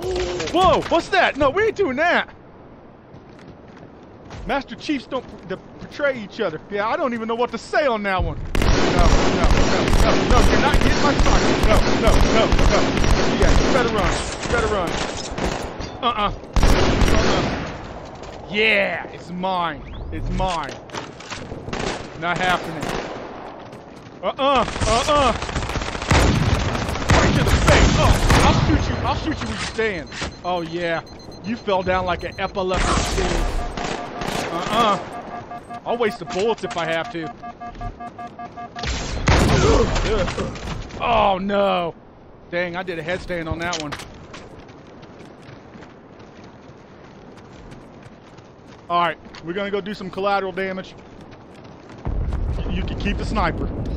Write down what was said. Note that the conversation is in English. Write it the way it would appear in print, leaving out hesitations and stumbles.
Whoa, what's that? No, we ain't doing that. Master Chiefs don't portray each other. Yeah, I don't even know what to say on that one. No, you're not getting my shotgun. No. Yeah, you better run. Yeah, it's mine. Not happening. Right to the face. Oh, I'll shoot you when you stand. Oh yeah, you fell down like an epileptic fool. I'll waste the bullets if I have to. Oh no. Dang, I did a headstand on that one. Alright, we're gonna go do some collateral damage. You can keep the sniper.